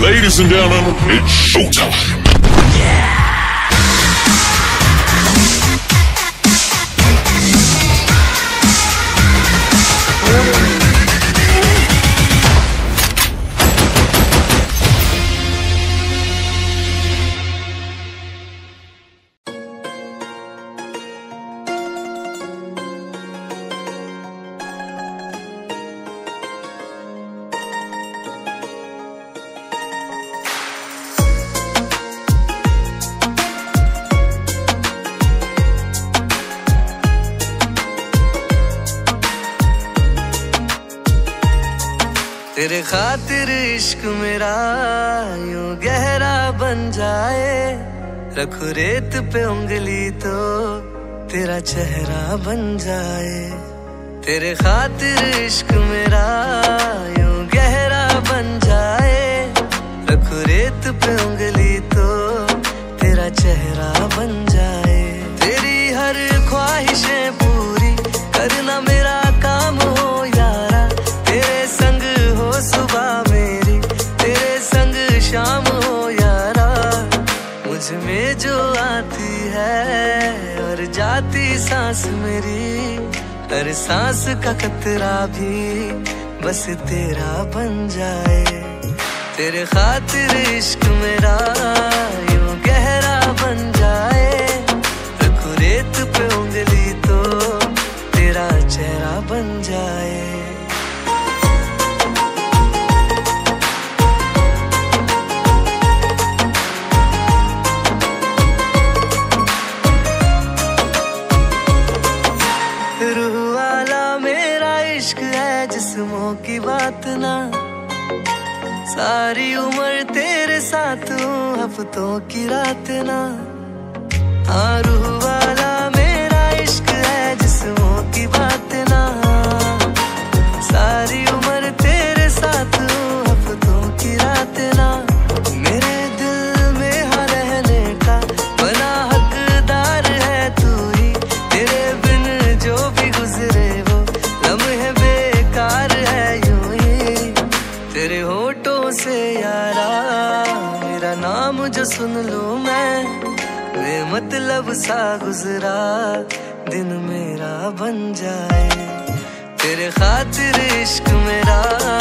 Ladies and gentlemen, it's showtime. तेरे खातिर इश्क मेरा यूं गहरा बन जाए, रखूं रेत पे उंगली तो तेरा चेहरा बन जाए। तेरे खातिर इश्क मेरा यूं गहरा बन जाए, रखूं रेत पे उंगली तो तेरा चेहरा बन जाए। तेरी हर ख्वाहिशें पूरी करना मेरा काम हो यारा, तेरे संग हो सुबह मेरी, तेरे संग शाम हो यारा। मुझ में जो आती है और जाती सांस मेरी, हर सांस का कतरा भी बस तेरा बन जाए। तेरे खातिर इश्क मेरा यूं गहरा बन जाए, रखूं रेत पे उंगली तो तेरा चेहरा बन जाए। रूह वाला मेरा इश्क है जिस्मों की बात ना, सारी उम्र तेरे साथ हूँ हफ्तों की रात ना। हाँ रूह वाला मेरा इश्क है जिस्मों की बात ना, सारी उम्र तेरे साथ हूँ हफ्तों की रात ना। मेरे दिल में हाँ रहने का बना हकदार है तू ही, तेरे बिन जो भी गुजरे वो लम्हे बेकार है यूं ही। तेरे होठों से यारा मेरा नाम जो सुन लूं मैं, वे मतलब सा गुजरा दिन मेरा बन जाए। तेरे खातिर इश्क मेरा